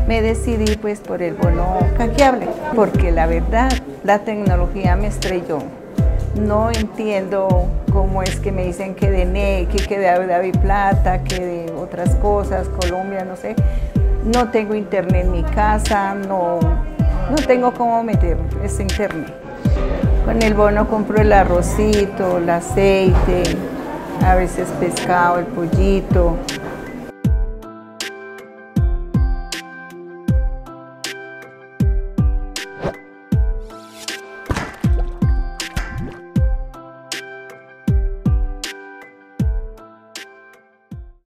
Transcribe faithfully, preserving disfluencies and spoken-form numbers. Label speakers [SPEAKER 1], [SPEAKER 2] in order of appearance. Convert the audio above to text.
[SPEAKER 1] me decidí pues por el bono canjeable, porque la verdad la tecnología me estrelló. No entiendo cómo es que me dicen que de N E C, que de Daviplata, que de otras cosas, Colombia, no sé. No tengo internet en mi casa, no, no tengo cómo meter ese internet. Con el bono compro el arrocito, el aceite, a veces pescado, el pollito.